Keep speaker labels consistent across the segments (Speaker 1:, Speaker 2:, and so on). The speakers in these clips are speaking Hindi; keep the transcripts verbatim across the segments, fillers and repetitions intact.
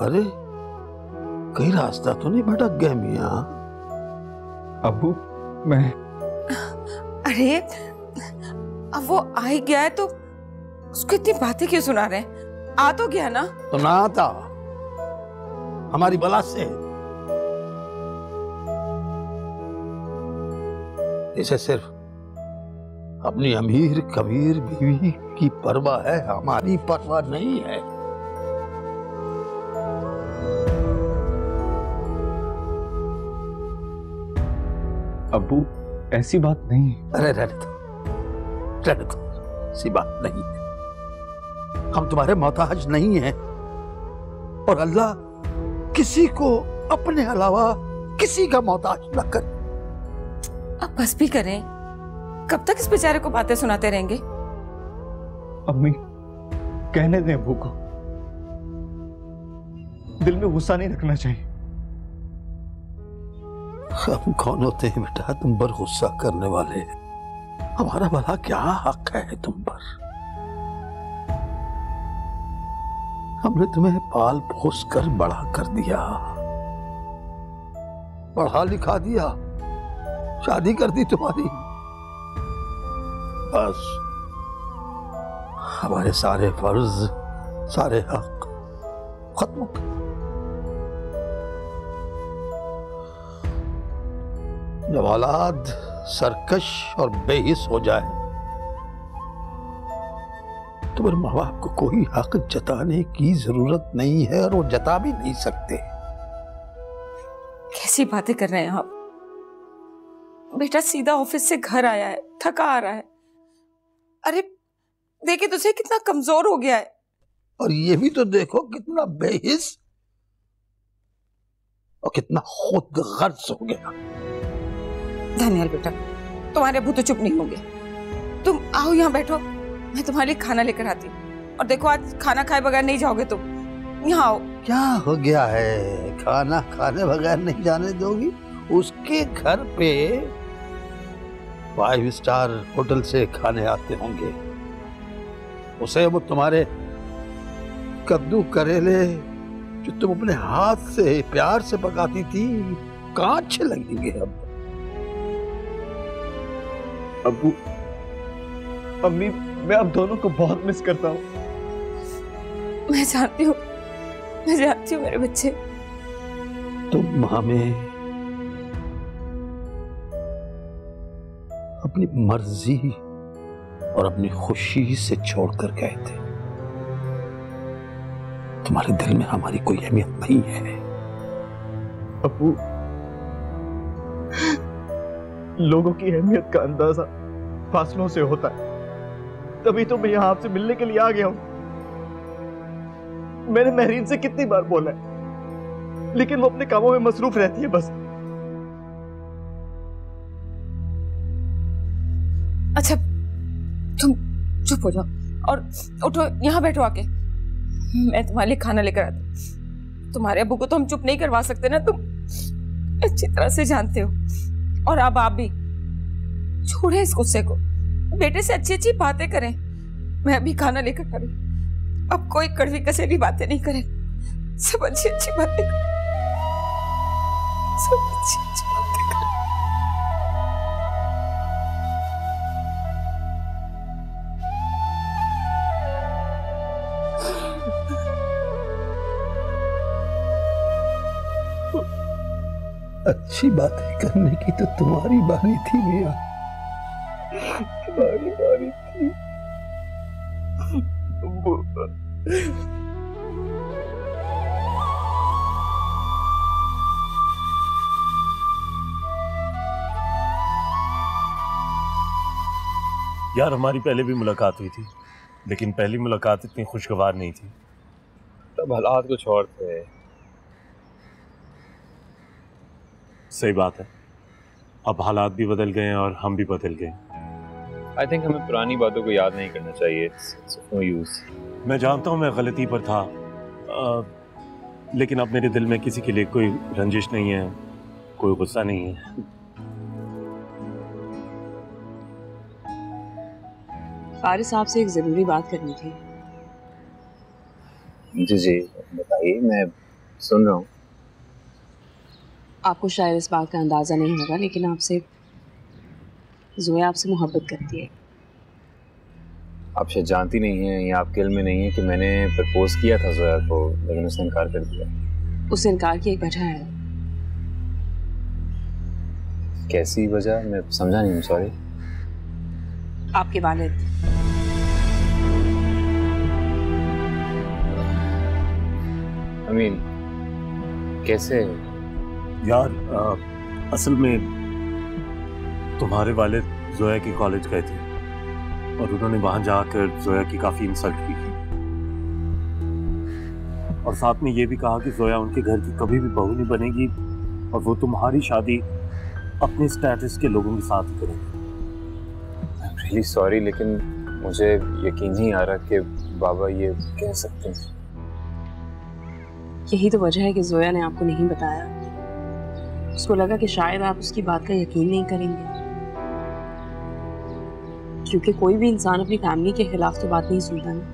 Speaker 1: अरे कहीं रास्ता तो नहीं भटक गया मियां?
Speaker 2: अबू मैं
Speaker 3: अरे अब वो आ ही गया है तो उसको इतनी बातें क्यों सुना रहे हैं? आ तो गया ना।
Speaker 1: तो ना आता हमारी बला से। इसे सिर्फ अपनी अमीर कबीर बीवी की परवाह है, हमारी परवाह नहीं है।
Speaker 2: अबू ऐसी बात नहीं।
Speaker 1: अरे रहने दो, रहने दो, ऐसी बात नहीं है। हम तुम्हारे मोहताज नहीं हैं और अल्लाह किसी को अपने अलावा किसी का मोहताज न करे।
Speaker 3: अब बस भी करें, कब तक इस बेचारे को बातें सुनाते रहेंगे?
Speaker 2: अम्मी कहने दें अबू को, दिल में गुस्सा नहीं रखना चाहिए।
Speaker 1: हम कौन होते हैं बेटा तुम पर गुस्सा करने वाले? हमारा भला क्या हक है तुम पर? हमने तुम्हें पाल पोस कर बड़ा कर दिया, पढ़ा लिखा दिया, शादी कर दी तुम्हारी। बस हमारे सारे फर्ज, सारे हक खत्म कर। जब औलाद सरकश और बेहिस हो जाए तो मेरे माँ बाप को कोई हक जताने की जरूरत नहीं है और वो जता भी नहीं सकते।
Speaker 3: कैसी बातें कर रहे हैं आप? बेटा सीधा ऑफिस से घर आया है, थका आ रहा है। अरे देखे तुझे कितना कमजोर हो गया है।
Speaker 1: और ये भी तो देखो कितना बेहिस और कितना खुद गर्ज हो गया।
Speaker 3: धन्यवाद बेटा, तुम्हारे अबू तो चुप नहीं होंगे। तुम आओ यहाँ बैठो, मैं तुम्हारे लिए खाना लेकर आती हूँ। और देखो आज खाना खाए बगैर नहीं जाओगे तुम, यहाँ आओ।
Speaker 1: क्या हो गया है? खाना खाने बगैर नहीं जाने दोगी? उसके घर पे फाइव स्टार होटल से खाने आते होंगे। उसे वो तुम्हारे कद्दू करेले जो तुम अपने हाथ से प्यार से पकाती थी कहाँ अच्छे लगेंगे अब?
Speaker 2: अबू अम्मी मैं आप दोनों को बहुत मिस करता हूँ।
Speaker 3: मैं जानती हूँ, मैं जानती हूँ मेरे बच्चे।
Speaker 1: तुम हमें अपनी मर्जी और अपनी खुशी से छोड़कर गए थे। तुम्हारे दिल में हमारी कोई अहमियत नहीं है।
Speaker 2: अबू लोगों की अहमियत का अंदाजा फासलों से होता है, तभी तो मैं यहां आपसे मिलने के लिए आ गया हूं। मैंने महरीन से कितनी बार बोला है, लेकिन वो अपने कामों में मसरूफ रहती है। बस
Speaker 3: अच्छा तुम चुप हो जाओ और उठो, यहाँ बैठो आके, मैं तुम्हारे लिए खाना लेकर आती हूँ। तुम्हारे अबू को तो हम चुप नहीं करवा सकते ना, तुम अच्छी तरह से जानते हो। और अब आप भी छोड़े इस गुस्से को, बेटे से अच्छी अच्छी बातें करें। मैं अभी खाना लेकर आ रही हूँ। अब कोई कड़वी कसेली बातें नहीं करें, सब अच्छी अच्छी बातें करें, सब अच्छी अच्छी बातें करें।
Speaker 1: अच्छी बातें करने की तो तुम्हारी बारी थी मियां, तुम्हारी बारी थी।
Speaker 4: यार हमारी पहले भी मुलाकात हुई थी, लेकिन पहली मुलाकात इतनी खुशगवार नहीं थी।
Speaker 5: तब हालात कुछ और थे।
Speaker 4: सही बात है, अब हालात भी बदल गए हैं और हम भी बदल गए।
Speaker 5: आई थिंक हमें पुरानी बातों को याद नहीं करना चाहिए। It's no use.
Speaker 4: मैं जानता हूँ मैं गलती पर था, आ, लेकिन अब मेरे दिल में किसी के लिए कोई रंजिश नहीं है, कोई गुस्सा नहीं है।
Speaker 6: फारिस साहब से एक जरूरी बात करनी थी।
Speaker 5: जी जी बताइए, मैं सुन रहा हूँ।
Speaker 6: आपको शायद इस बात का अंदाजा नहीं होगा, लेकिन आपसे जोया आपसे मोहब्बत करती है।
Speaker 5: आप शायद जानती नहीं है या आपके इल्म में नहीं है कि मैंने प्रपोज किया था जोया को, लेकिन उसने इनकार कर दिया।
Speaker 6: उस इनकार की एक वजह है।
Speaker 5: कैसी वजह? मैं समझा नहीं हूँ, सॉरी।
Speaker 6: आपके वालिद।
Speaker 5: अमीन, कैसे?
Speaker 4: यार आ, असल में तुम्हारे वालिद जोया के कॉलेज गए थे और उन्होंने वहां जाकर जोया की काफी इंसल्ट की थी और साथ में ये भी कहा कि जोया उनके घर की कभी भी बहू नहीं बनेगी और वो तुम्हारी शादी अपने स्टेटस के लोगों के साथ ही करेंगे।
Speaker 5: I'm really sorry, लेकिन मुझे यकीन नहीं आ रहा कि बाबा ये कह सकते हैं।
Speaker 6: यही तो वजह है कि जोया ने आपको नहीं बताया। उसको लगा कि शायद आप उसकी बात का यकीन नहीं करेंगे, क्योंकि कोई भी इंसान अपनी फैमिली के खिलाफ तो बात नहीं सुनता ना।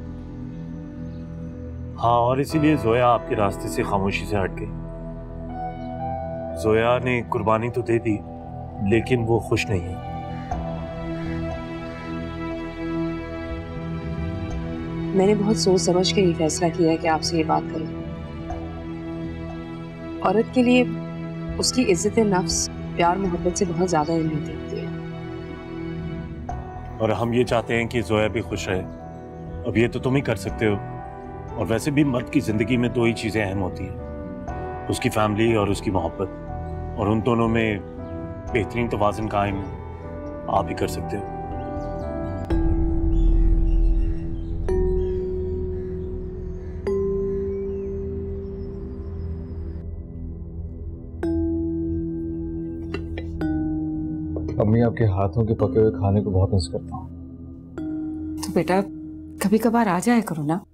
Speaker 4: हाँ, और इसीलिए जोया आपके रास्ते से खामोशी से हट गई। जोया ने कुर्बानी तो दे दी, लेकिन वो खुश नहीं है।
Speaker 6: मैंने बहुत सोच समझ के ये फैसला किया है कि आपसे ये बात करूं। औरत के लिए उसकी इज्जत नफ्स प्यार मोहब्बत से बहुत ज्यादा अहमियत रखती है।
Speaker 4: और हम ये चाहते हैं कि जोया भी खुश रहे। अब ये तो तुम ही कर सकते हो। और वैसे भी मर्द की जिंदगी में दो ही चीजें अहम होती हैं, उसकी फैमिली और उसकी मोहब्बत, और उन दोनों में बेहतरीन तवाज़ुन कायम आप ही कर सकते हो।
Speaker 2: अम्मी, आपके हाथों के पके हुए खाने को बहुत मिस करता हूँ।
Speaker 3: तो बेटा कभी कभार आ जाया करो ना।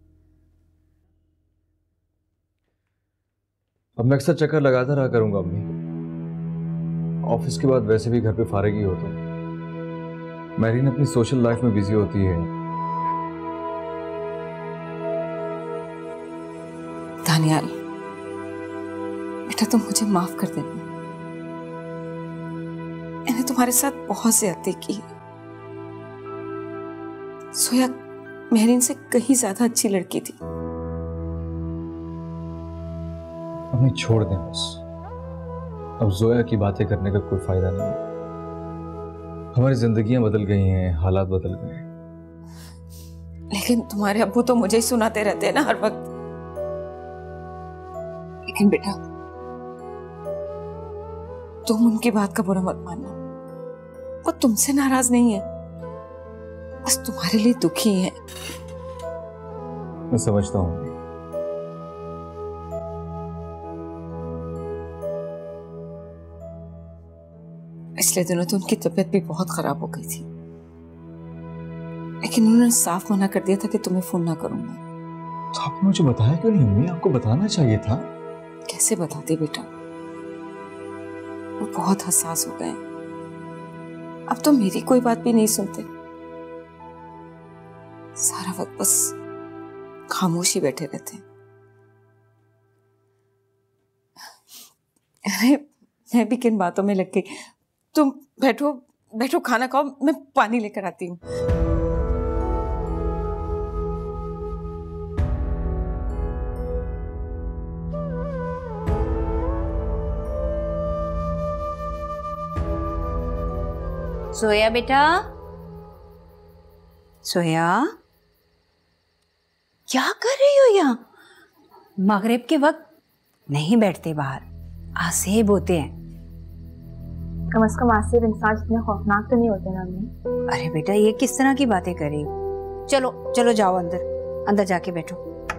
Speaker 2: अब मैं अक्सर चक्कर लगाता रहा करूंगा अम्मी। ऑफिस के बाद वैसे भी घर पे फारिग ही होता हूँ। मैरीन अपनी सोशल लाइफ में बिजी होती है।
Speaker 3: दानियाल बेटा, तुम मुझे माफ कर देना। मैंने तुम्हारे साथ बहुत ज्यादती की। सोया मेहरीन से कहीं ज्यादा अच्छी लड़की थी।
Speaker 2: अम्मी छोड़ दें बस। अब जोया की बातें करने का कोई फायदा नहीं है। हमारी जिंदगियां बदल गई हैं, हालात बदल गए हैं।
Speaker 3: लेकिन तुम्हारे अब्बू तो मुझे ही सुनाते रहते हैं ना हर वक्त। लेकिन बेटा तुम उनकी बात का बुरा मत मानना। वो तुमसे नाराज नहीं है, बस तुम्हारे लिए दुखी है।
Speaker 2: मैं समझता हूँ।
Speaker 3: पिछले दिनों तो उनकी तबीयत भी बहुत खराब हो गई थी, लेकिन उन्होंने साफ मना कर दिया था कि तुम्हें फोन ना करूंगा।
Speaker 2: तो आपने मुझे बताया क्यों नहीं अम्मी? आपको बताना चाहिए था।
Speaker 3: कैसे बताते बेटा, वो बहुत हसास हो गए। अब तो मेरी कोई बात भी नहीं सुनते। सारा वक्त बस खामोशी बैठे रहते हैं। अरे मैं भी किन बातों में लग गई। तुम बैठो बैठो, खाना खाओ, मैं पानी लेकर आती हूँ।
Speaker 7: सोया बेटा, सोया क्या कर रही हो यहाँ? मगरिब के वक्त नहीं बैठते बाहर, आसेब होते हैं।
Speaker 8: कम से कम आसिफ इंसान जितने खौफनाक तो नहीं होते ना अम्मी।
Speaker 7: अरे बेटा ये किस तरह की बातें कर रही हो? चलो चलो जाओ अंदर, अंदर जाके बैठो।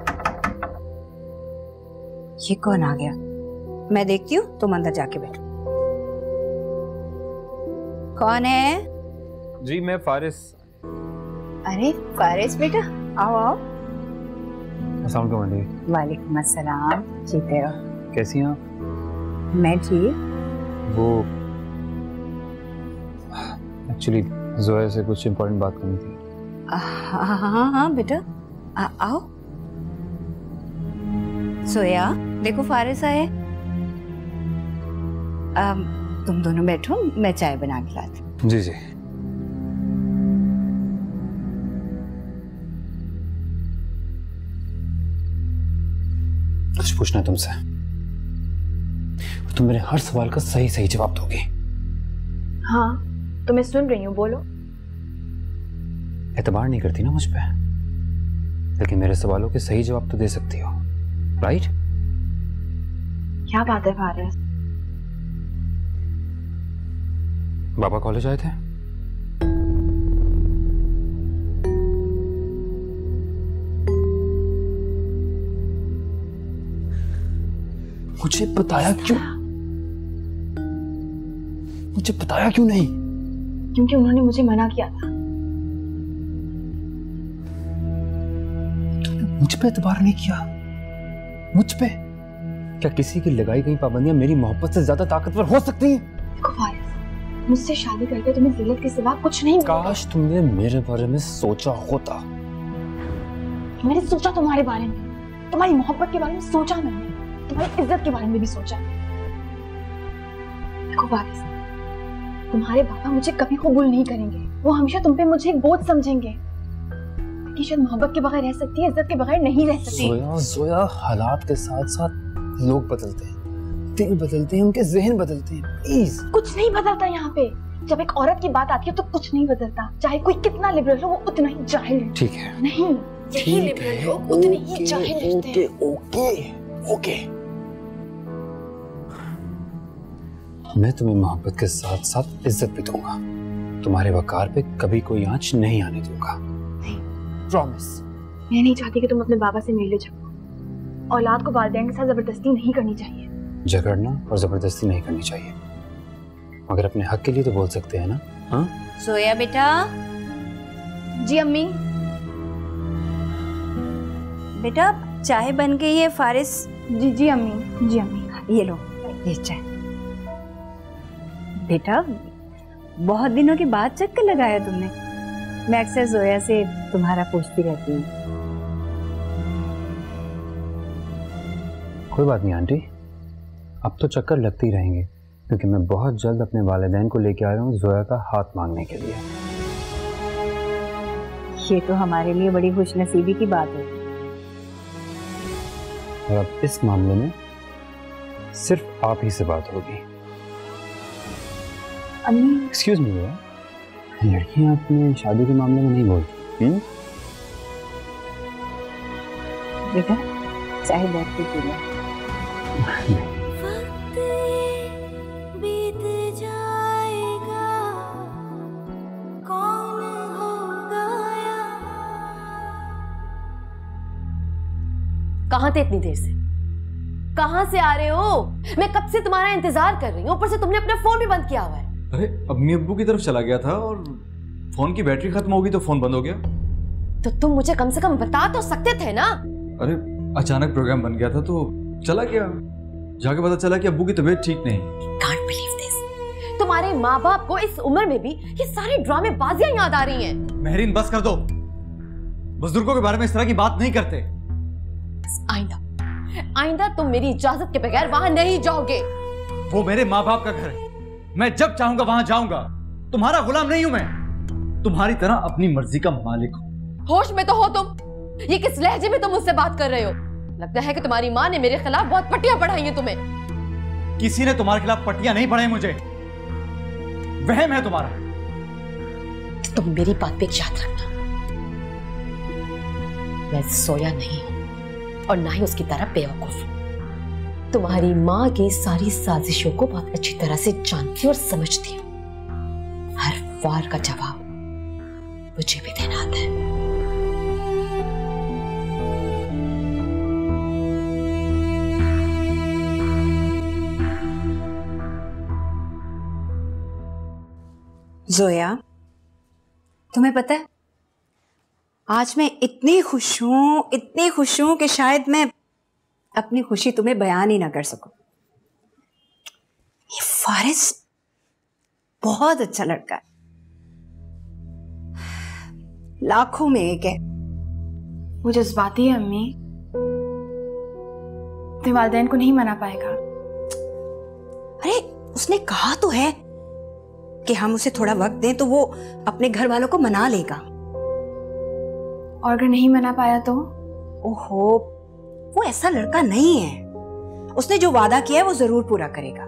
Speaker 7: ये कौन आ गया? मैं देखती हूँ, तुम अंदर जाके बैठो। कौन है?
Speaker 5: जी मैं फारिस।
Speaker 7: अरे फारिस बेटा, आओ आओ।
Speaker 5: अस्सलाम वालेकुम।
Speaker 7: वालेकुम अस्सलाम। जीते रहो।
Speaker 5: कैसी हैं आप?
Speaker 7: मैं ठीक।
Speaker 5: वो एक्चुअली जोया से कुछ इम्पोर्टेंट बात करनी थी।
Speaker 7: हाँ हाँ हाँ बेटा, आ, आओ। सोया देखो फारिस आए, अम, तुम दोनों बैठो, मैं चाय बना के लाती हूँ।
Speaker 2: जी जी। कुछ पूछना है तुमसे, तुम मेरे हर सवाल का सही सही जवाब दोगे।
Speaker 8: हाँ तो मैं सुन रही हूँ, बोलो।
Speaker 2: एतबार नहीं करती ना मुझ पे, लेकिन मेरे सवालों के सही जवाब तो दे सकती हो, राइट?
Speaker 8: क्या बात है फारिस?
Speaker 2: बाबा कॉलेज आए थे? मुझे बताया क्यों? मुझे बताया क्यों नहीं?
Speaker 8: क्योंकि उन्होंने मुझे मना किया था।
Speaker 2: मुझ पे एतबार नहीं किया? मुझ पे? क्या किसी की लगाई गई पाबंदियां मेरी मोहब्बत से ज्यादा ताकतवर हो सकती हैं?
Speaker 8: देखो फारिस, मुझसे शादी करके तुम्हें जिल्लत के सिवा कुछ नहीं मिलेगा।
Speaker 2: काश तुमने मेरे बारे में सोचा होता।
Speaker 8: मैंने सोचा तुम्हारे बारे में, तुम्हारी मोहब्बत के बारे में सोचा, मैंने तुम्हारी इज्जत के बारे में भी सोचा। देखो फारिस, तुम्हारे बाबा मुझे कभी कबूल नहीं करेंगे, वो हमेशा तुम पे मुझे एक बोझ समझेंगे कि शायद मोहब्बत के बगैर रह सकती है, इज्जत के बगैर नहीं रह सकती।
Speaker 2: जोया, जोया, हालात के साथ साथ लोग बदलते हैं, दिल बदलते हैं, उनके जहन बदलते हैं। प्लीज
Speaker 8: कुछ नहीं बदलता यहाँ पे। जब एक औरत की बात आती है तो कुछ नहीं बदलता, चाहे कोई कितना लिबरल हो, वो उतना ही जाहिल है।
Speaker 2: ठीक है,
Speaker 8: नहीं, यही लिबरल लोग उतने ही जाहिल रहते हैं।
Speaker 2: ओके ओके, मैं तुम्हें मोहब्बत के साथ साथ इज्जत भी दूंगा, तुम्हारे वकार पे कभी कोई आंच नहीं आने दूंगा, प्रॉमिस।
Speaker 8: मैं नहीं चाहती कि तुम अपने बाबा से मिल जाओ। औलाद को वालिदैन के साथ जबरदस्ती नहीं करनी चाहिए।
Speaker 2: झगड़ना और जबरदस्ती नहीं करनी चाहिए, मगर अपने हक के लिए तो बोल सकते हैं ना? हाँ
Speaker 7: सोया बेटा।
Speaker 8: जी अम्मी।
Speaker 7: बेटा चाय बन गई है फारिस।
Speaker 8: जी जी अम्मी, जी अम्मी।
Speaker 7: ये लो, ये चाय। बेटा बहुत दिनों के बाद चक्कर लगाया तुमने। मैं अक्सर जोया से तुम्हारा पूछती रहती हूँ।
Speaker 2: कोई बात नहीं आंटी, अब तो चक्कर लगते ही रहेंगे, क्योंकि मैं बहुत जल्द अपने वालिदैन को लेके आ रहा हूँ जोया का हाथ मांगने के लिए।
Speaker 7: ये तो हमारे लिए बड़ी खुशनसीबी की बात है।
Speaker 2: और अब इस मामले में सिर्फ आप ही से बात होगी।
Speaker 8: अम्मी।
Speaker 2: एक्सक्यूज मी भैया, लड़कियां अपने शादी के मामले में नहीं बोलती। हम्म?
Speaker 7: बेटा चाय बैठ के पी लो।
Speaker 9: कहाँ थे इतनी देर से? कहाँ से आ रहे हो? मैं कब से तुम्हारा इंतजार कर रही हूँ, ऊपर से तुमने अपना फोन भी बंद किया हुआ है।
Speaker 2: अरे अम्मी अब्बू की तरफ चला गया था और फोन की बैटरी खत्म हो गई तो फोन बंद हो गया।
Speaker 9: तो तुम मुझे कम से कम बता तो सकते थे ना।
Speaker 2: अरे अचानक प्रोग्राम बन गया था तो चला गया, जाके पता चला कि अब्बू की तबीयत ठीक नहीं।
Speaker 9: Can't believe this। तुम्हारे माँ बाप को इस उम्र में भी ये सारी ड्रामेबाजियां याद आ रही हैं।
Speaker 2: महरीन बस कर दो, बुजुर्गों के बारे में इस तरह की बात नहीं करते।
Speaker 9: आइंदा आइंदा तुम मेरी इजाजत के बगैर वहां नहीं जाओगे।
Speaker 2: वो मेरे माँ बाप का घर है, मैं जब चाहूंगा वहां जाऊंगा। तुम्हारा गुलाम नहीं हूं मैं, तुम्हारी तरह अपनी मर्जी का मालिक हूं।
Speaker 9: होश में तो हो तुम? ये किस लहजे में तुम मुझसे बात कर रहे हो? लगता है कि तुम्हारी माँ ने मेरे खिलाफ बहुत पट्टियां पढ़ाई हैं तुम्हें।
Speaker 2: किसी ने तुम्हारे खिलाफ पट्टियां नहीं पढ़ाई, मुझे वहम है तुम्हारा।
Speaker 9: तुम मेरी बात पे याद रखना, मैं सोया नहीं हूं और ना ही उसकी तरह बेवकूफ। तुम्हारी माँ की सारी साजिशों को बहुत अच्छी तरह से जानती और समझती हूँ। हर वार का जवाब मुझे भी देना आता है।
Speaker 7: जोया, तुम्हें पता है आज मैं इतनी खुश हूं, इतनी खुश हूं कि शायद मैं अपनी खुशी तुम्हें बयान ही ना कर सकूं। ये फारिस बहुत अच्छा लड़का है, लाखों में एक है।
Speaker 8: वो जज्बाती है अम्मी, अपने वालिदैन को नहीं मना पाएगा।
Speaker 7: अरे उसने कहा तो है कि हम उसे थोड़ा वक्त दें तो वो अपने घर वालों को मना लेगा।
Speaker 8: और अगर नहीं मना पाया तो?
Speaker 7: ओहो, वो ऐसा लड़का नहीं है। उसने जो वादा किया है वो जरूर पूरा करेगा।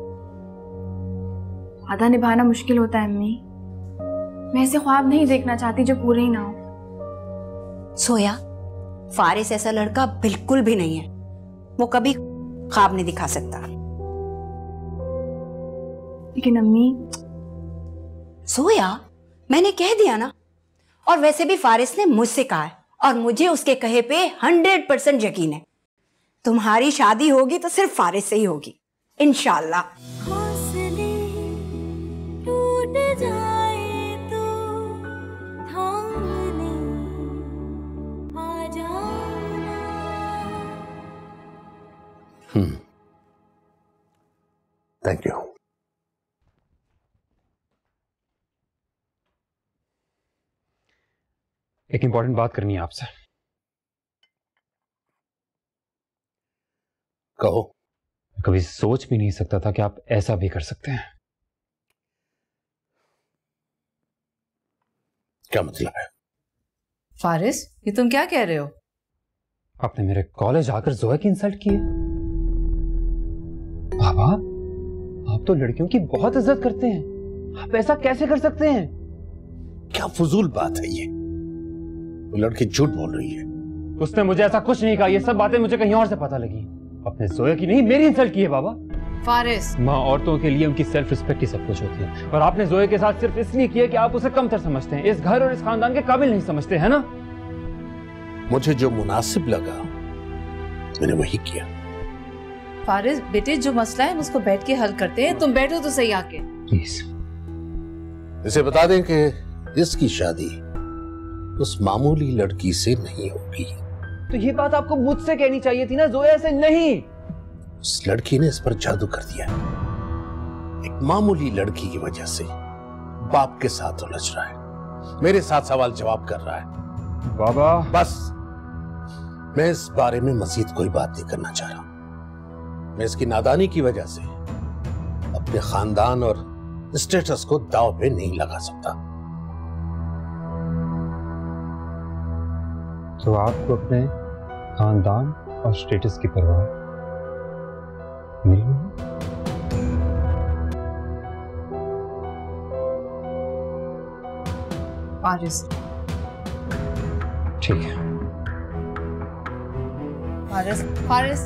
Speaker 8: वादा निभाना मुश्किल होता है अम्मी। मैं ऐसे ख्वाब नहीं देखना चाहती जो पूरे ही ना हो।
Speaker 7: सोया, फारिस ऐसा लड़का बिल्कुल भी नहीं है। वो कभी ख्वाब नहीं दिखा सकता।
Speaker 8: लेकिन अम्मी।
Speaker 7: सोया, मैंने कह दिया ना। और वैसे भी फारिस ने मुझसे कहा है और मुझे उसके कहे पे हंड्रेड परसेंट यकीन है। तुम्हारी शादी होगी तो सिर्फ फारिस से ही होगी, इंशाल्लाह।
Speaker 1: Hmm, thank you.
Speaker 10: एक इंपॉर्टेंट बात करनी है आपसे।
Speaker 1: कहो।
Speaker 10: कभी सोच भी नहीं सकता था कि आप ऐसा भी कर सकते हैं।
Speaker 1: क्या मतलब है?
Speaker 11: फारिस, ये तुम क्या कह रहे हो?
Speaker 10: आपने मेरे कॉलेज आकर जोया की इंसल्ट की है। बाबा, आप तो लड़कियों की बहुत इज्जत करते हैं, आप ऐसा कैसे कर सकते हैं?
Speaker 1: क्या फजूल बात है ये? वो लड़की झूठ बोल रही है।
Speaker 10: उसने मुझे ऐसा कुछ नहीं कहा। ये सब बातें मुझे कहीं और से पता लगी। अपने जोया की नहीं, मेरी इंसल्ट की है बाबा।
Speaker 11: फारिस,
Speaker 10: माँ, औरतों के लिए उनकी सेल्फ रिस्पेक्ट ही सब कुछ होती है, और आपने जोया के साथ सिर्फ इसलिए किया कि आप उसे कमतर समझते हैं, इस घर और इस खानदान के काबिल नहीं समझते, है ना?
Speaker 1: मुझे जो मुनासिब लगा मैंने वही किया।
Speaker 11: फारिस बेटे, जो मसला है हम उसको बैठ के हल करते हैं। तुम बैठो तो सही आके।
Speaker 1: प्लीज इसे बता दें कि इसकी शादी उस मामूली लड़की से नहीं होगी।
Speaker 10: तो ये बात आपको मुझसे कहनी चाहिए थी ना, जोया से नहीं।
Speaker 1: उस लड़की ने इस पर जादू कर दिया। एक मामूली लड़की की वजह से बाप के साथ उलझ रहा है, मेरे साथ सवाल जवाब कर रहा है।
Speaker 10: बाबा
Speaker 1: बस, मैं इस बारे में मजीद कोई बात नहीं करना चाह रहा। मैं इसकी नादानी की वजह से अपने खानदान और स्टेटस को दांव पे नहीं लगा सकता।
Speaker 10: तो आपको अपने खानदान और स्टेटस की परवाह नहीं है?
Speaker 11: फारिस,
Speaker 10: ठीक है।
Speaker 11: फारिस, फारिस,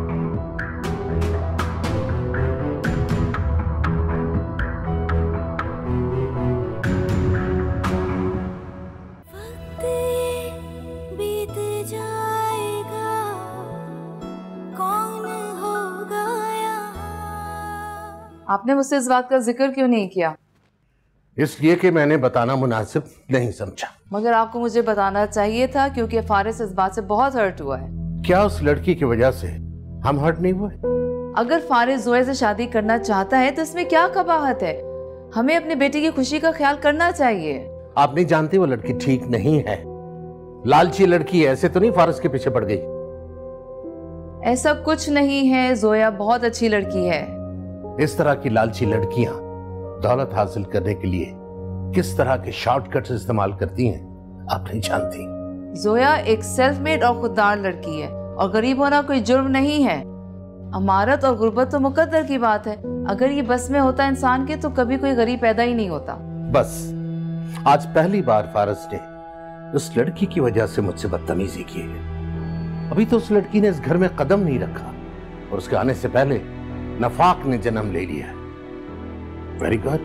Speaker 11: आपने मुझसे इस बात का जिक्र क्यों नहीं किया?
Speaker 1: इसलिए कि मैंने बताना मुनासिब नहीं समझा।
Speaker 11: मगर आपको मुझे बताना चाहिए था, क्योंकि फारिस इस बात से बहुत हर्ट हुआ है।
Speaker 1: क्या उस लड़की की वजह से हम हर्ट नहीं हुए?
Speaker 11: अगर फारिस जोया से शादी करना चाहता है तो इसमें क्या कबाहत है? हमें अपने बेटे की खुशी का ख्याल करना चाहिए।
Speaker 1: आप नहीं जानते वो लड़की ठीक नहीं है, लालची लड़की। ऐसे तो नहीं फारिस के पीछे पड़ गई।
Speaker 11: ऐसा कुछ नहीं है, जोया बहुत अच्छी लड़की है।
Speaker 1: इस तरह की लालची लड़कियां दौलत हासिल करने के लिए किस तरह के शॉर्टकट्स इस्तेमाल करती हैं आप नहीं जानती।
Speaker 11: जोया एक सेल्फ मेड और खुददार लड़की है, और गरीब होना कोई जुर्म नहीं है। अमारत और गुर्बत तो मुकद्दर की बात है। अगर ये बस में होता इंसान के तो कभी कोई गरीब पैदा ही नहीं होता।
Speaker 1: बस आज पहली बार फारिस ने उस लड़की की वजह से मुझसे बदतमीजी की है। अभी तो उस लड़की ने इस घर में कदम नहीं रखा और उसके आने से पहले नफाक ने जन्म ले लिया। Very good.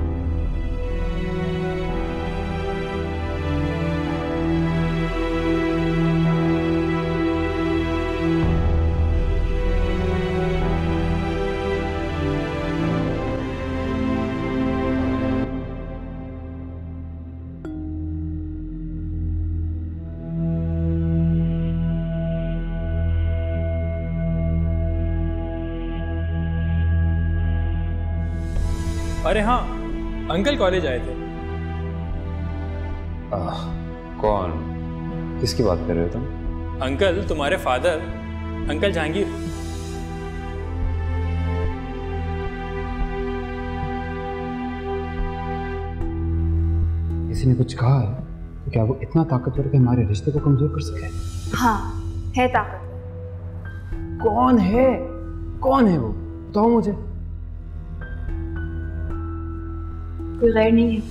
Speaker 12: अरे हाँ, अंकल कॉलेज आए थे।
Speaker 2: आह, कौन? किसकी बात कर रहे हो तुम?
Speaker 12: अंकल, तुम्हारे फादर अंकल जहांगीर।
Speaker 10: किसी ने कुछ कहा है तो क्या वो इतना ताकतवर है कि हमारे रिश्ते को कमजोर कर सके?
Speaker 8: हाँ, है ताकतवर।
Speaker 10: कौन है? कौन है वो? बताओ मुझे।
Speaker 8: कोई गैर नहीं है।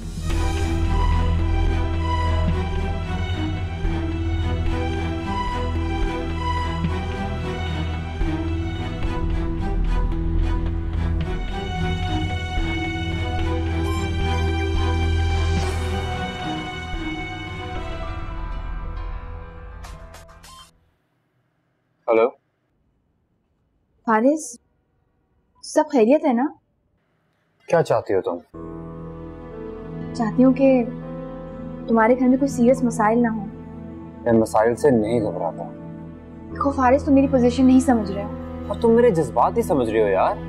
Speaker 5: हेलो
Speaker 8: फारिस, सब खैरियत है ना?
Speaker 5: क्या चाहती हो तुम?
Speaker 8: चाहती हूँ कि तुम्हारे घर में कोई सीरियस मसाइल ना हो।
Speaker 5: मैं मसाइल से नहीं घबराता।
Speaker 8: देखो फारिस, तुम मेरी पोजीशन नहीं समझ रहे हो।
Speaker 5: और तुम मेरे जज्बात नहीं समझ रही हो यार।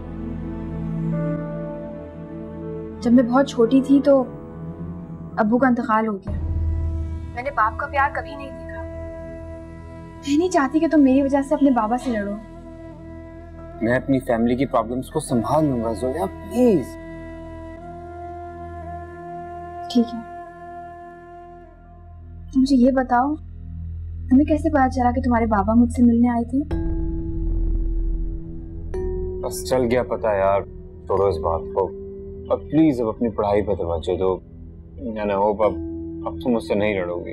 Speaker 8: जब मैं बहुत छोटी थी तो अब्बू का इंतकाल हो गया। मैंने बाप का प्यार कभी नहीं देखा। मैं नहीं चाहती कि तुम मेरी वजह से अपने बाबा से लड़ो।
Speaker 5: मैं अपनी फैमिली की प्रॉब्लम्स को संभाल लूंगा जोया, प्लीज।
Speaker 8: ठीक है, तो मुझे ये बताओ, तुम्हें कैसे पता चला कि तुम्हारे बाबा मुझसे मिलने आए थे?
Speaker 5: बस चल गया पता यार, छोड़ो इस बात को। अब प्लीज अब अपनी पढ़ाई पर तवज्जो दो। मैंने होप अब अब तुम मुझसे नहीं लड़ोगी।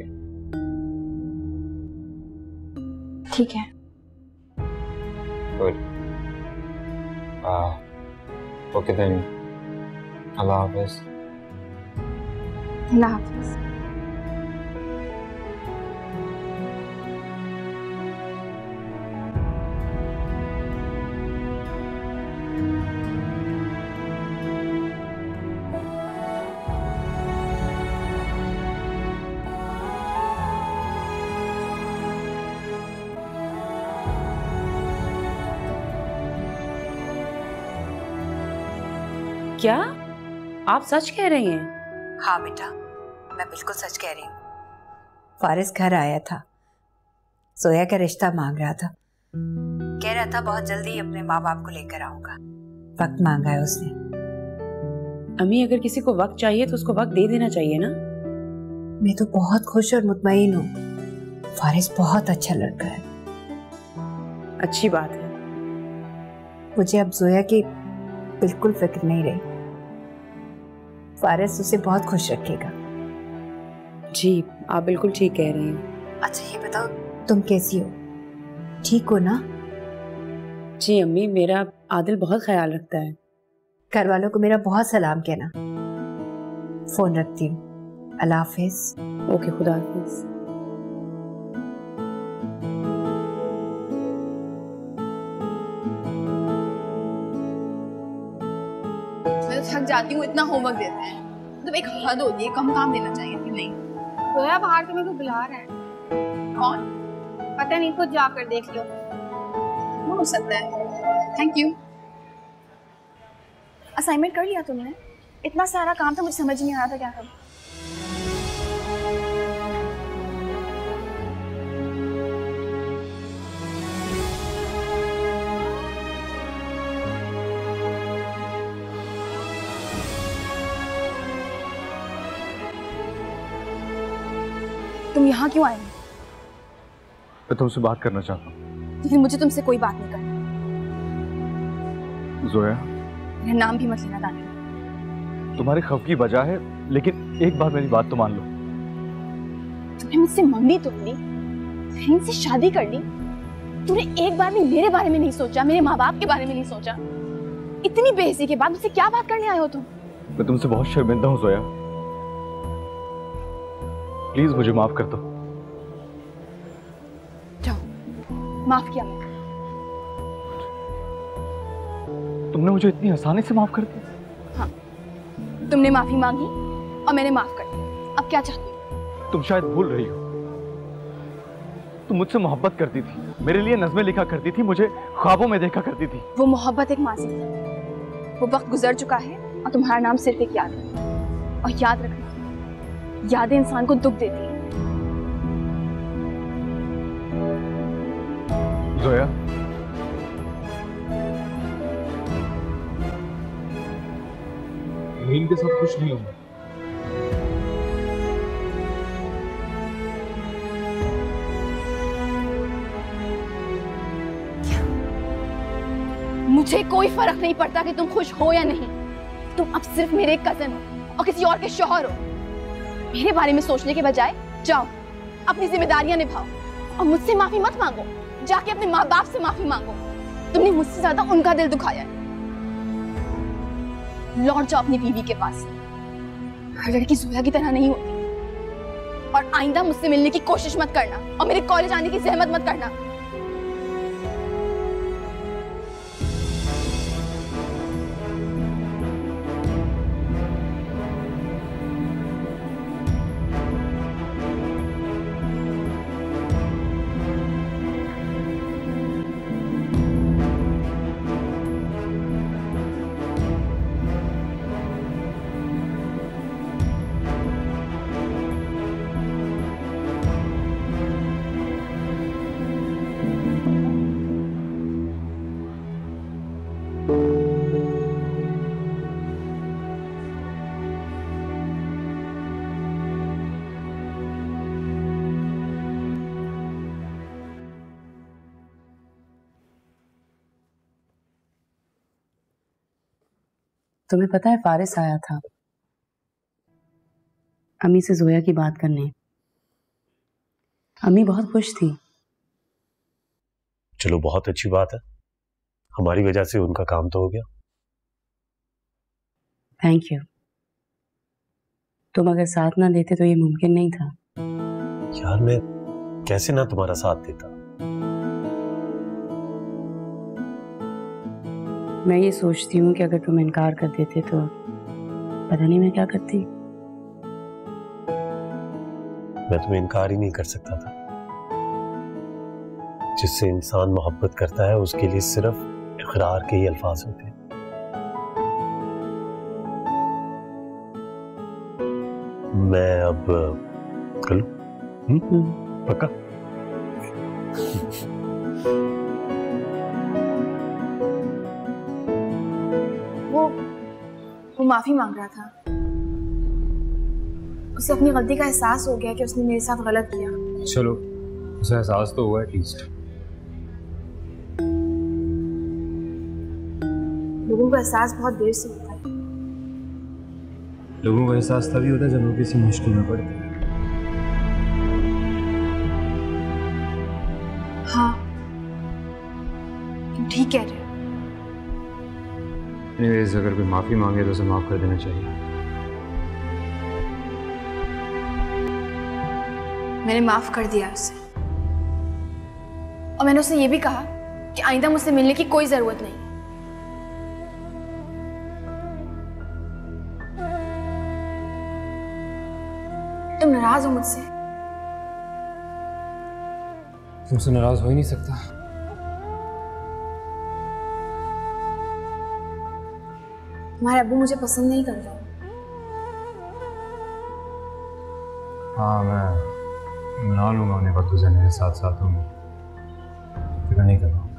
Speaker 8: ठीक है।
Speaker 5: गुड। ओके देन, अल्लाह हाफिज।
Speaker 8: अल्लाह हाफिज।
Speaker 6: क्या आप सच कह रही हैं?
Speaker 7: हाँ बेटा, मैं बिल्कुल सच कह रही हूँ। फारिस घर आया था, सोया का रिश्ता मांग रहा था। कह रहा था बहुत जल्दी अपने माँ बाप को लेकर आऊंगा। वक्त मांगा है उसने।
Speaker 6: अम्मी, अगर किसी को वक्त चाहिए तो उसको वक्त दे देना चाहिए ना।
Speaker 7: मैं तो बहुत खुश और मुतमईन हूँ। फारिस बहुत अच्छा लड़का है।
Speaker 6: अच्छी बात है।
Speaker 7: मुझे अब जोया की बिल्कुल फिक्र नहीं रही। फारिस उसे बहुत खुश रखेगा।
Speaker 6: जी, आप बिल्कुल ठीक कह रही हैं।
Speaker 7: अच्छा ये बताओ, तुम कैसी हो? ठीक हो ना?
Speaker 6: जी अम्मी, मेरा आदिल बहुत ख्याल रखता है।
Speaker 7: घर वालों को मेरा बहुत सलाम कहना। फोन रखती हूँ। अल्लाह हाफिज।
Speaker 6: ओके, खुदा हाफिज।
Speaker 8: मैं तो थक जाती हूँ, इतना होमवर्क देते हैं। मतलब एक हद होती है, कम काम देना चाहिए कि नहीं?
Speaker 13: सोया, बाहर तुम्हें कोई बुला रहा है।
Speaker 8: कौन?
Speaker 13: पता नहीं, खुद जाकर देख लो।
Speaker 8: हो सकता है। Thank you. असाइनमेंट कर लिया तुमने? इतना सारा काम था, मुझे समझ नहीं आ रहा था क्या करूं। तुम यहाँ क्यों आए?
Speaker 2: मैं तुमसे बात करना चाहता हूँ।
Speaker 8: तो फिर मुझे तुमसे कोई बात नहीं करनी।
Speaker 2: जोया,
Speaker 8: मेरा नाम भी मत लेना दानिश।
Speaker 2: तुम्हारे खौफ की वजह है, लेकिन एक बार मेरी बात तो मान लो।
Speaker 8: तुमने मुझसे मंगनी तो ली, फिर इनसे शादी कर ली। तूने एक बार भी मेरे बारे में नहीं सोचा, मेरे माँ बाप के बारे में नहीं सोचा। इतनी बेइज्जती के बाद मुझसे क्या बात करने आए हो तुम?
Speaker 2: मैं तुमसे बहुत शर्मिंदा हूँ जोया, प्लीज मुझे माफ कर दो।
Speaker 8: जाओ, माफ किया मैंने।
Speaker 2: तुमने मुझे इतनी आसानी से माफ कर दिया?
Speaker 8: हाँ, तुमने माफी मांगी और मैंने माफ कर दिया। अब क्या चाहती हो?
Speaker 2: तुम शायद भूल रही हो, तुम मुझसे मोहब्बत करती थी, मेरे लिए नज़में लिखा करती थी, मुझे ख्वाबों में देखा करती थी।
Speaker 8: वो मोहब्बत एक माजी थी, वो वक्त गुजर चुका है और तुम्हारा नाम सिर्फ एक याद है। और याद रखना, यादें इंसान को दुख देती है।
Speaker 2: जोया,
Speaker 12: मैं इनके साथ खुश नहीं हूँ।
Speaker 8: मुझे कोई फर्क नहीं पड़ता कि तुम खुश हो या नहीं। तुम अब सिर्फ मेरे कजन हो और किसी और के शौहर हो। मेरे बारे में सोचने के बजाय जाओ अपनी जिम्मेदारियां निभाओ और मुझसे माफी मत मांगो। जाके अपने माँ बाप से माफी मांगो। तुमने मुझसे ज्यादा उनका दिल दुखाया है। लौट जाओ अपनी बीवी के पास। हर लड़की जोया की तरह नहीं होती। और आइंदा मुझसे मिलने की कोशिश मत करना और मेरे कॉलेज आने की जहमत मत करना।
Speaker 6: तुम्हें पता है फारिस आया था अम्मी से जोया की बात करने। अम्मी बहुत खुश थी।
Speaker 4: चलो बहुत अच्छी बात है, हमारी वजह से उनका काम तो हो गया।
Speaker 6: Thank you. तुम अगर साथ ना देते तो ये मुमकिन नहीं था।
Speaker 4: यार मैं कैसे ना तुम्हारा साथ देता।
Speaker 6: मैं ये सोचती हूँ कि अगर तुम इनकार कर देते तो पता नहीं मैं क्या करती।
Speaker 4: मैं तुम्हें इनकार ही नहीं कर सकता था। जिससे इंसान मोहब्बत करता है उसके लिए सिर्फ इकरार के ही अल्फाज होते हैं। मैं अब कर लूं? पक्का?
Speaker 8: वो वो माफी मांग रहा था। उसे अपनी गलती का एहसास हो गया कि उसने मेरे साथ गलत किया।
Speaker 12: चलो उसे एहसास तो हुआ एटलीस्ट।
Speaker 8: लोगों को एहसास बहुत देर से होता है।
Speaker 10: लोगों को एहसास तभी होता है जब वो किसी मुश्किल में पड़ते हैं।
Speaker 8: हाँ तुम ठीक कह रहे हो।
Speaker 10: एनीवेज अगर कोई माफी मांगे तो उसे माफ कर देना चाहिए।
Speaker 8: मैंने माफ कर दिया उसे और मैंने उसे ये भी कहा कि आइंदा मुझसे मिलने की कोई जरूरत नहीं। तुम नाराज हो मुझसे?
Speaker 10: तुमसे नाराज हो ही नहीं सकता।
Speaker 8: तुम्हारे अब्बू मुझे पसंद नहीं कर रहे।
Speaker 10: हाँ मैं मना लूंगा उन्हें, वक्त गुजरने के साथ साथ हूँ। फिक्र नहीं कर रहा हूँ।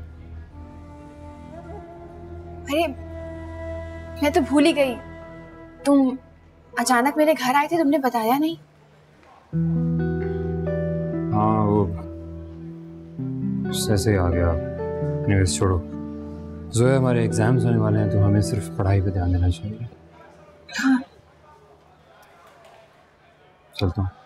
Speaker 8: अरे मैं तो भूल ही गई। तुम अचानक मेरे घर आए थे, तुमने बताया नहीं।
Speaker 10: हाँ वो ऐसे ही आ गया। एनीवेज छोड़ो। जोया हमारे एग्जाम्स होने वाले हैं तो हमें सिर्फ पढ़ाई पे ध्यान देना चाहिए।
Speaker 8: हाँ
Speaker 10: चलता हूँ।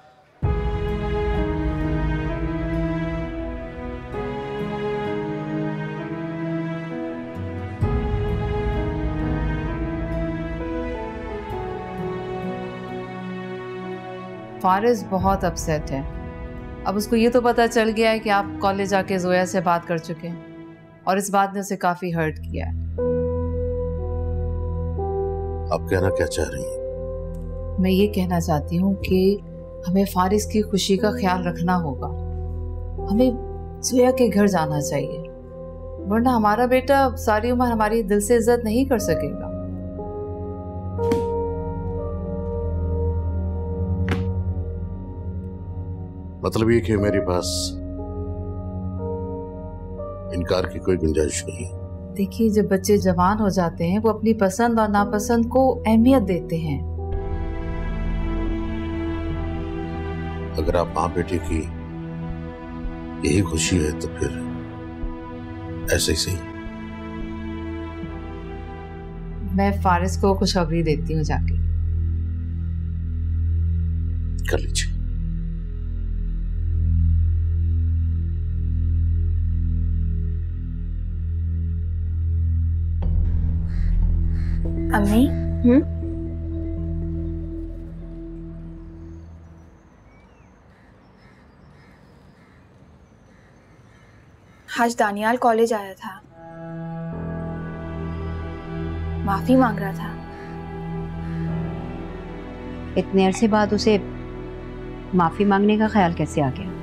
Speaker 11: फारिस बहुत अपसेट है। अब उसको ये तो पता चल गया है कि आप कॉलेज आके जोया से बात कर चुके हैं और इस बात ने उसे काफी हर्ट किया है।
Speaker 1: आप कहना क्या चाह रही हैं?
Speaker 11: मैं ये कहना चाहती हूँ कि हमें फारिस की खुशी का ख्याल रखना होगा। हमें जोया के घर जाना चाहिए, वरना हमारा बेटा सारी उम्र हमारी दिल से इज्जत नहीं कर सकेगा।
Speaker 1: मतलब ये कि मेरे पास
Speaker 14: इनकार की कोई गुंजाइश नहीं है।
Speaker 11: देखिए, जब बच्चे जवान हो जाते हैं वो अपनी पसंद और नापसंद को अहमियत देते हैं।
Speaker 14: अगर आप माँ बेटे की यही खुशी है तो फिर ऐसे ही सही।
Speaker 11: मैं फारिस को खुशखबरी देती हूँ जाके।
Speaker 14: कर लीजिए।
Speaker 8: अम्मी, हम्म आज दानियाल कॉलेज आया था, माफी मांग रहा था।
Speaker 7: इतने अरसे बाद उसे माफी मांगने का ख्याल कैसे आ गया?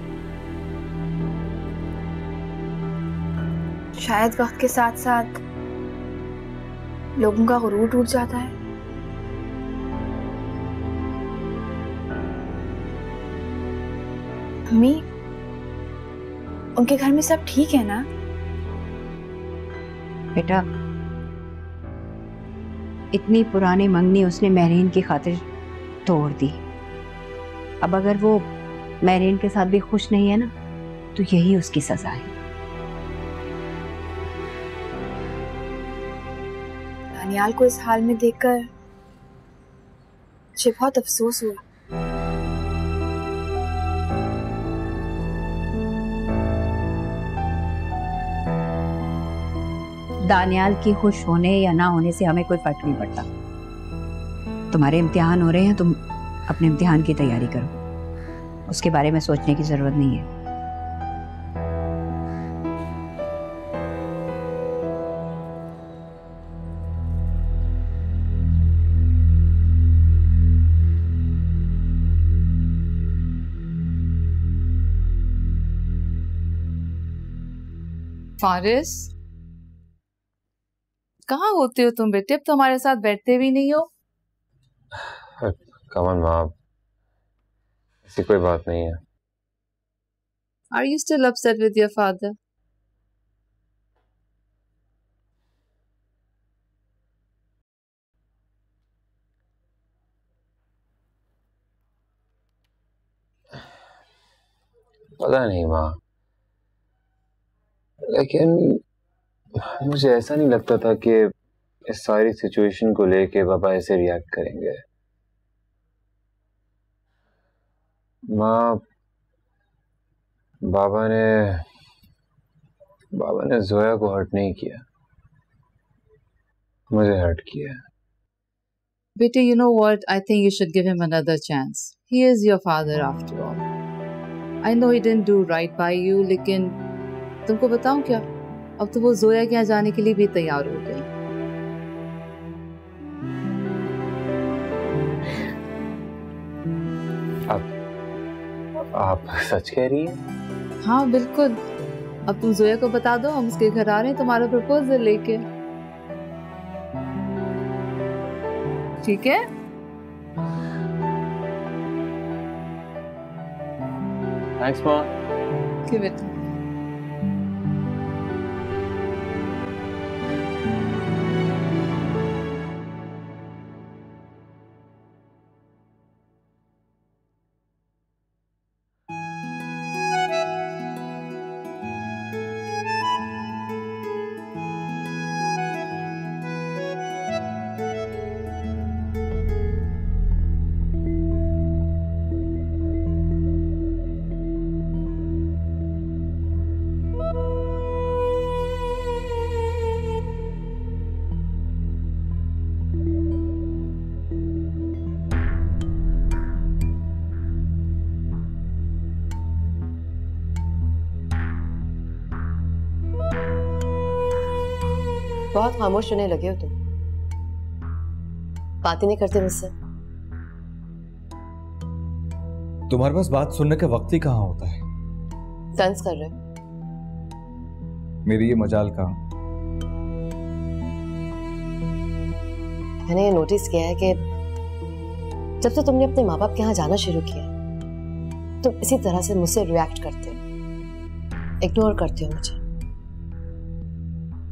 Speaker 8: शायद वक्त के साथ साथ लोगों का गुरूर टूट जाता है। अम्मी, उनके घर में सब ठीक है ना?
Speaker 7: बेटा, इतनी पुरानी मंगनी उसने महरीन की खातिर तोड़ दी। अब अगर वो महरीन के साथ भी खुश नहीं है ना, तो यही उसकी सजा है।
Speaker 8: दानियाल को इस हाल में देखकर मुझे बहुत अफसोस हुआ।
Speaker 7: दानियाल की खुश होने या ना होने से हमें कोई फर्क नहीं पड़ता। तुम्हारे इम्तिहान हो रहे हैं, तुम अपने इम्तिहान की तैयारी करो, उसके बारे में सोचने की जरूरत नहीं है।
Speaker 11: फारिस, कहाँ होते हो तुम बेटे? अब तो हमारे साथ बैठते भी नहीं हो।
Speaker 5: कमन माँ, ऐसी कोई बात नहीं है।
Speaker 11: Are you still upset with your father?
Speaker 5: पता नहीं माँ, लेकिन मुझे ऐसा नहीं लगता था कि इस सारी सिचुएशन को लेके पापा ऐसे रिएक्ट करेंगे। माँ, बाबा ने बाबा ने जोया को हर्ट नहीं किया, मुझे हर्ट किया।
Speaker 11: बेटे, you know what? I think you should give him another chance. He is your father after all. I know he didn't do right by you, लेकिन तुमको बताऊं क्या, अब तो वो जोया के यहाँ जाने के लिए भी तैयार हो गई।
Speaker 5: आप आप सच कह रही हैं?
Speaker 11: हाँ बिल्कुल। अब तुम जोया को बता दो हम उसके घर आ रहे हैं तुम्हारा प्रपोजल लेके। ठीक है?
Speaker 5: थैंक्स माँ।
Speaker 11: Give it.
Speaker 9: बहुत खामोश होने लगे हो तुम, बात ही नहीं करते मुझसे।
Speaker 2: तुम्हारे पास बात सुनने का वक्त ही कहाँ होता है?
Speaker 9: सेंस कर रहे हो?
Speaker 2: मेरी ये मजाल कहाँ?
Speaker 9: मैंने ये नोटिस किया है कि जब से तुमने अपने माँ बाप के यहाँ जाना शुरू किया तुम इसी तरह से मुझसे रिएक्ट करते हो, इग्नोर करते हो मुझे।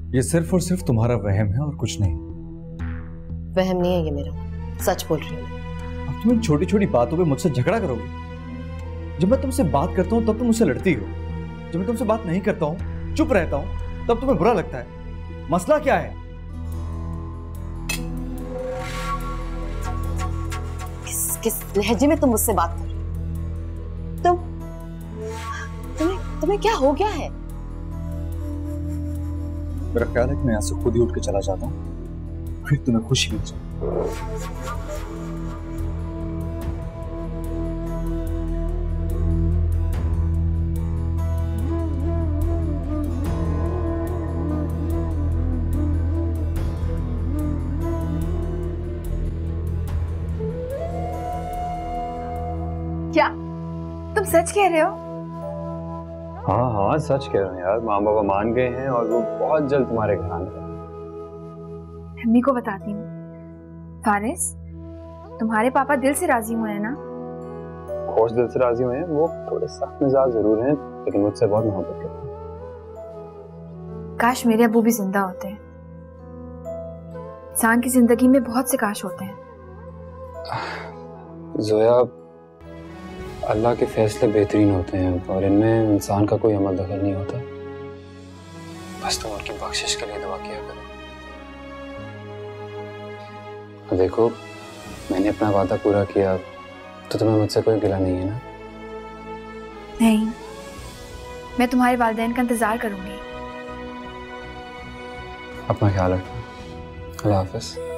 Speaker 2: ये सिर्फ और सिर्फ तुम्हारा वहम है और कुछ नहीं।
Speaker 9: वहम नहीं है ये मेरा, सच बोल रही हूँ।
Speaker 2: अब तुम इन छोटी छोटी बातों पे मुझसे झगड़ा करोगे? जब मैं तुमसे बात करता हूँ तब तुम मुझसे लड़ती हो, जब मैं तुमसे बात नहीं करता हूँ, चुप रहता हूँ, तब तुम्हें बुरा लगता है। मसला क्या है?
Speaker 9: किस किस लहजे में तुम मुझसे बात कर रहे हो? तुम तुम्हें तुम्हें क्या हो गया है?
Speaker 2: मेरा ख्याल है कि मैं यहाँ से खुद ही उठ के चला जाता हूँ, फिर तुम्हें खुशी मिल जाए।
Speaker 8: क्या तुम सच कह रहे हो?
Speaker 5: हाँ हाँ सच कह रहा हूँ यार, माँ बाबा मान गए हैं और वो बहुत जल्द तुम्हारे घर आने वाले हैं।
Speaker 8: अम्मी को बताती हूँ। फारिस, तुम्हारे पापा दिल से राजी हुए हैं ना?
Speaker 5: खोज दिल से राजी हुए हैं। वो थोड़े सख्त मिजाज जरूर हैं, लेकिन मुझसे बहुत मोहब्बत करते हैं।
Speaker 8: काश मेरे अबू भी जिंदा होते हैं। इंसान की जिंदगी में बहुत से काश होते हैं।
Speaker 5: जोया, अल्लाह के फैसले बेहतरीन होते हैं और इनमें इंसान का कोई अमल दखल नहीं होता। बस तुम उनकी बख्शिश के लिए दुआ किया करो। देखो, मैंने अपना वादा पूरा किया तो तुम्हें मुझसे कोई गिला नहीं है ना?
Speaker 8: नहीं, मैं तुम्हारे वालिदैन का इंतजार करूंगी।
Speaker 5: अपना ख्याल रखना। अल्लाह हाफ़िज़।